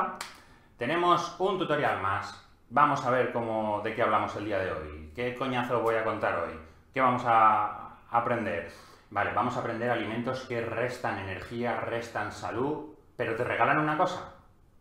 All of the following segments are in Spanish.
Hola, tenemos un tutorial más. Vamos a ver de qué hablamos el día de hoy. ¿Qué coñazo voy a contar hoy? ¿Qué vamos a aprender? Vale, vamos a aprender alimentos que restan energía, restan salud, pero te regalan una cosa.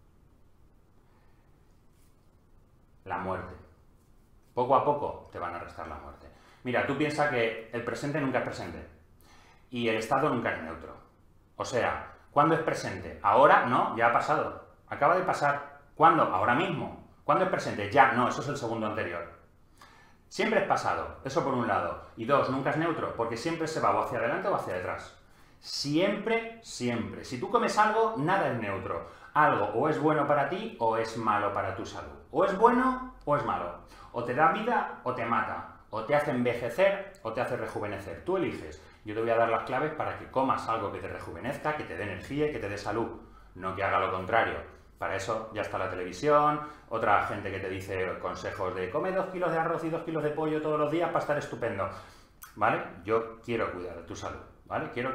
La muerte. Poco a poco te van a restar la muerte. Mira, tú piensas que el presente nunca es presente y el estado nunca es neutro. O sea, ¿cuándo es presente? Ahora no, ya ha pasado. Acaba de pasar. ¿Cuándo? Ahora mismo. ¿Cuándo es presente? Ya, no, eso es el segundo anterior. Siempre es pasado, eso por un lado. Y dos, nunca es neutro, porque siempre se va o hacia adelante o hacia detrás. Siempre, siempre. Si tú comes algo, nada es neutro. Algo o es bueno para ti o es malo para tu salud. O es bueno o es malo. O te da vida o te mata. O te hace envejecer o te hace rejuvenecer. Tú eliges. Yo te voy a dar las claves para que comas algo que te rejuvenezca, que te dé energía y que te dé salud. No que haga lo contrario. Para eso ya está la televisión, otra gente que te dice consejos de come 2 kilos de arroz y 2 kilos de pollo todos los días para estar estupendo. ¿Vale? Yo quiero cuidar de tu salud, ¿vale? Quiero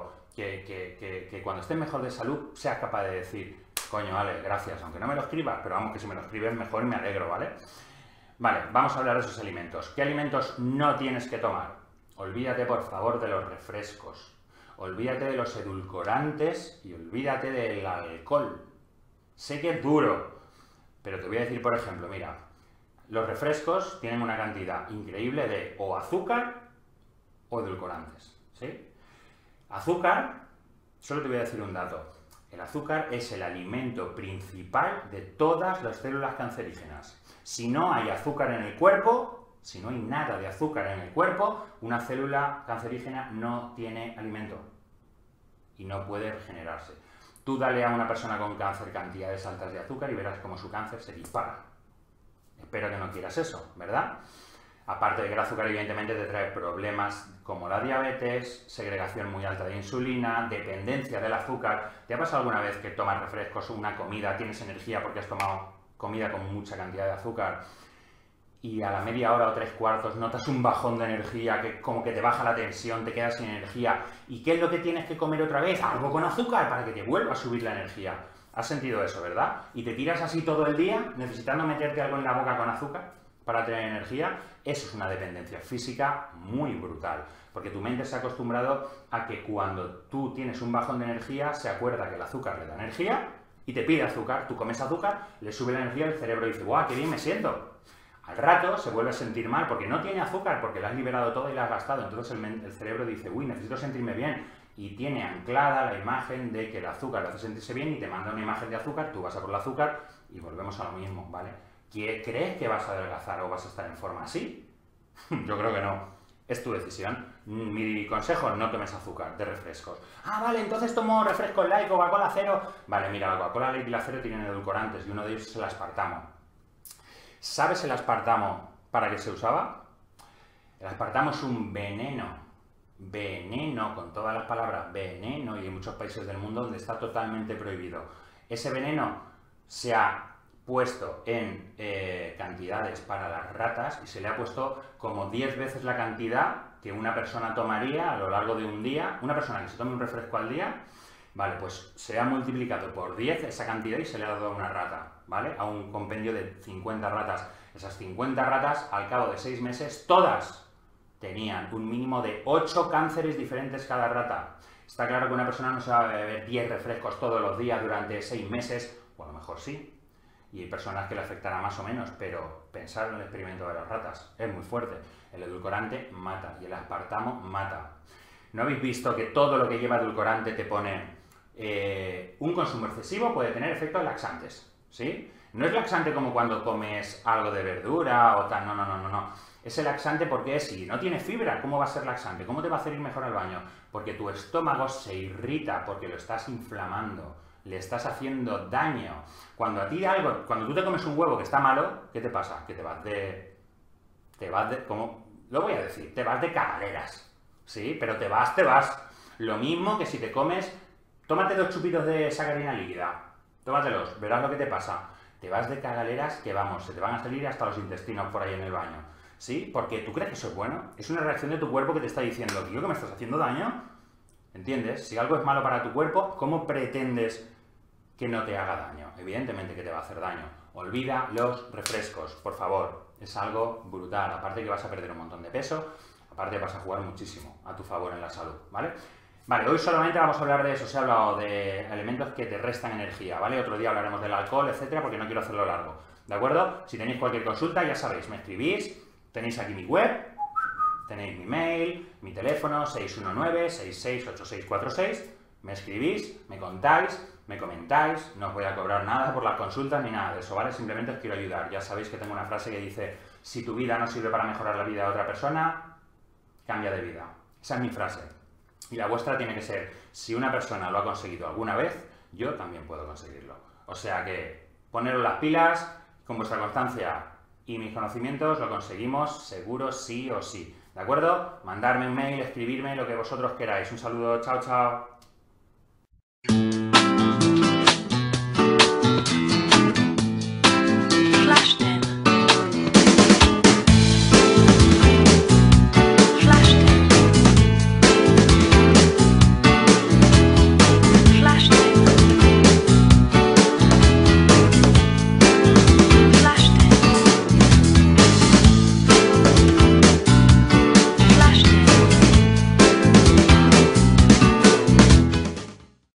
que cuando estés mejor de salud seas capaz de decir, coño, vale, gracias, aunque no me lo escribas, pero vamos, que si me lo escribes mejor me alegro, ¿vale? Vale, vamos a hablar de esos alimentos. ¿Qué alimentos no tienes que tomar? Olvídate, por favor, de los refrescos. Olvídate de los edulcorantes y olvídate del alcohol. Sé que es duro, pero te voy a decir, por ejemplo, mira, los refrescos tienen una cantidad increíble de o azúcar o edulcorantes, ¿sí? Azúcar, solo te voy a decir un dato. El azúcar es el alimento principal de todas las células cancerígenas. Si no hay azúcar en el cuerpo, si no hay nada de azúcar en el cuerpo, una célula cancerígena no tiene alimento y no puede regenerarse. Tú dale a una persona con cáncer cantidades altas de azúcar y verás cómo su cáncer se dispara. Espero que no quieras eso, ¿verdad? Aparte de que el azúcar evidentemente te trae problemas como la diabetes, segregación muy alta de insulina, dependencia del azúcar. ¿Te ha pasado alguna vez que tomas refrescos o una comida, tienes energía porque has tomado comida con mucha cantidad de azúcar y a la media hora o 3/4 notas un bajón de energía, que como que te baja la tensión, te quedas sin energía? ¿Y qué es lo que tienes que comer otra vez? Algo con azúcar para que te vuelva a subir la energía. ¿Has sentido eso, verdad? Y te tiras así todo el día, necesitando meterte algo en la boca con azúcar para tener energía. Eso es una dependencia física muy brutal, porque tu mente se ha acostumbrado a que cuando tú tienes un bajón de energía, se acuerda que el azúcar le da energía y te pide azúcar. Tú comes azúcar, le sube la energía, el cerebro dice, ¡guau, qué bien me siento! Al rato se vuelve a sentir mal porque no tiene azúcar, porque la has liberado todo y la has gastado. Entonces el cerebro dice, uy, necesito sentirme bien. Y tiene anclada la imagen de que el azúcar lo hace sentirse bien y te manda una imagen de azúcar, tú vas a por el azúcar y volvemos a lo mismo, ¿vale? ¿Crees que vas a adelgazar o vas a estar en forma así? Yo creo que no. Es tu decisión. Mi consejo, no tomes azúcar de refrescos. Ah, vale, entonces tomo refresco light, Coca-Cola cero. Vale, mira, la Coca-Cola light y la cero tienen edulcorantes y uno de ellos es el aspartamo. ¿Sabes el aspartamo para qué se usaba? El aspartamo es un veneno. Veneno, con todas las palabras, veneno, y hay muchos países del mundo donde está totalmente prohibido. Ese veneno se ha puesto en cantidades para las ratas y se le ha puesto como 10 veces la cantidad que una persona tomaría a lo largo de un día. Una persona que se tome un refresco al día, vale, pues se ha multiplicado por 10 esa cantidad y se le ha dado a una rata, ¿vale? A un compendio de 50 ratas. Esas 50 ratas, al cabo de 6 meses, todas tenían un mínimo de 8 cánceres diferentes cada rata. Está claro que una persona no se va a beber 10 refrescos todos los días durante 6 meses, o a lo mejor sí, y hay personas que le afectará más o menos, pero pensar en el experimento de las ratas es muy fuerte. El edulcorante mata y el aspartamo mata. ¿No habéis visto que todo lo que lleva edulcorante te pone un consumo excesivo puede tener efectos laxantes? ¿Sí? No es laxante como cuando comes algo de verdura o tal, no. Es el laxante porque si no tiene fibra, ¿cómo va a ser laxante? ¿Cómo te va a hacer ir mejor al baño? Porque tu estómago se irrita, porque lo estás inflamando, le estás haciendo daño. Cuando tú te comes un huevo que está malo, ¿qué te pasa? Que te vas de, ¿cómo? Lo voy a decir, te vas de cagaleras, ¿sí? Pero te vas. Lo mismo que si te comes, tómate 2 chupitos de sacarina líquida, tómatelos, verás lo que te pasa. Te vas de cagaleras que, vamos, se te van a salir hasta los intestinos por ahí en el baño, ¿sí? Porque tú crees que eso es bueno, es una reacción de tu cuerpo que te está diciendo, tío, que me estás haciendo daño, ¿entiendes? Si algo es malo para tu cuerpo, ¿cómo pretendes que no te haga daño. Evidentemente que te va a hacer daño. Olvida los refrescos, por favor. Es algo brutal. Aparte que vas a perder un montón de peso, aparte vas a jugar muchísimo a tu favor en la salud, ¿vale? Vale, hoy solamente vamos a hablar de eso. Os he hablado de elementos que te restan energía, ¿vale? Otro día hablaremos del alcohol, etcétera, porque no quiero hacerlo largo, ¿de acuerdo? Si tenéis cualquier consulta, ya sabéis, me escribís, tenéis aquí mi web, tenéis mi mail, mi teléfono, 619-668646, me escribís, me contáis, me comentáis, no os voy a cobrar nada por las consultas ni nada de eso, ¿vale? Simplemente os quiero ayudar. Ya sabéis que tengo una frase que dice, si tu vida no sirve para mejorar la vida de otra persona, cambia de vida. Esa es mi frase. Y la vuestra tiene que ser, si una persona lo ha conseguido alguna vez, yo también puedo conseguirlo. O sea que, poneros las pilas, con vuestra constancia y mis conocimientos lo conseguimos seguro sí o sí. ¿De acuerdo? Mandarme un mail, escribirme, lo que vosotros queráis. Un saludo, chao, chao.